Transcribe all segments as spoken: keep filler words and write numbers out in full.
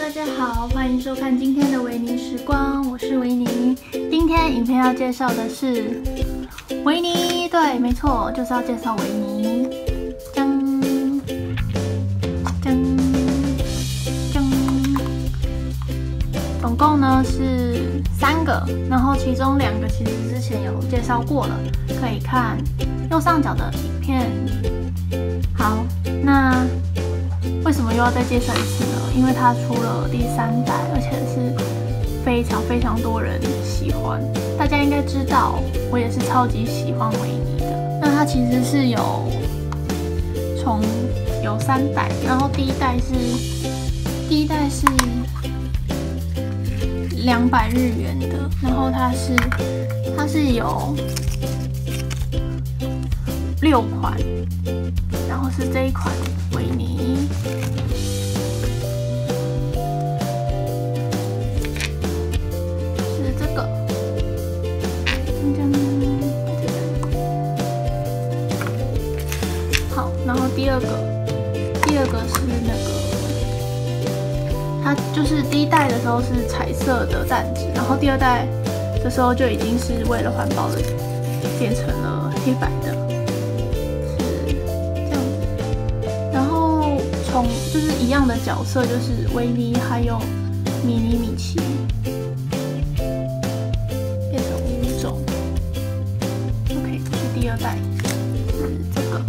大家好，欢迎收看今天的维尼时光，我是维尼。今天影片要介绍的是维尼，对，没错，就是要介绍维尼。锵锵锵，总共呢是三个，然后其中两个其实之前有介绍过了，可以看右上角的影片。好，那为什么又要再介绍一次呢？因为它出了第三代，而且是非常非常多人喜欢。大家应该知道，我也是超级喜欢维尼的。那它其实是有从有三代，然后第一代是第一代是两百日元的，然后它是它是有六款，然后是这一款维尼。然后第二个，第二个是那个，它就是第一代的时候是彩色的弹纸，然后第二代的时候就已经是为了环保的，变成了黑白的，是这样子。然后从就是一样的角色，就是维尼还有米妮、米奇，变成五种。OK， 这是第二代，是这个。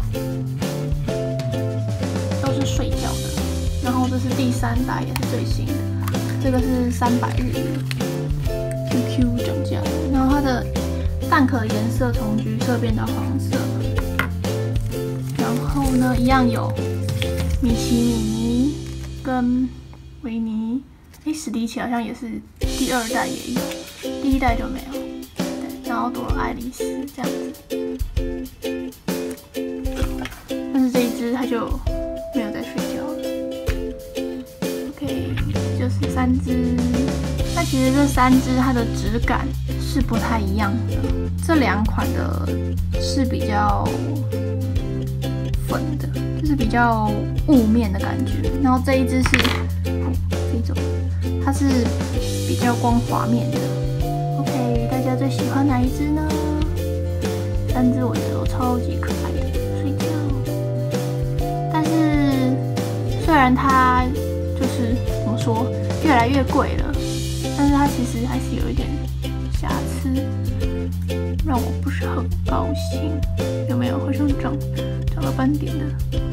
是睡觉的，然后这是第三代，也是最新的，这个是三百日元 ，Q Q 涨价了。然后它的蛋壳颜色从橘色变到黄色，然后呢，一样有米奇、米妮跟维尼，诶，史迪奇好像也是第二代也有，第一代就没有。对，然后多了爱丽丝这样子，但是这一只它就没有在睡觉了。OK， 就是三只。那其实这三只它的质感是不太一样的，这两款的是比较粉的，就是比较雾面的感觉。然后这一只是这种，它是比较光滑面的。OK， 大家最喜欢哪一只呢？三只我觉得都超级可爱的，睡觉。但是虽然它就是怎么说越来越贵了，但是它其实还是有一点瑕疵，让我不是很高兴。有没有好像长长了斑点的？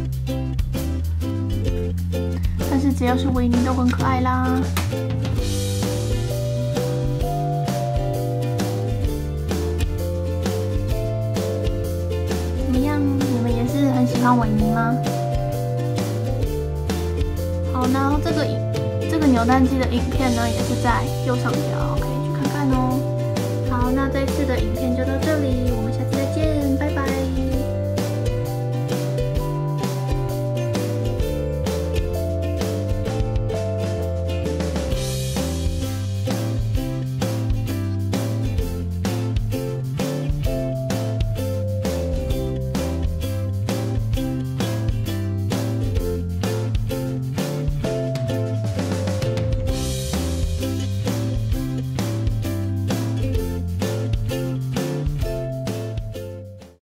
但是只要是维尼都很可爱啦。怎么样？你们也是很喜欢维尼吗？好，然后这个影这个扭蛋机的影片呢，也是在右上角，可以去看看哦。好，那这次的影片就到这里，我们。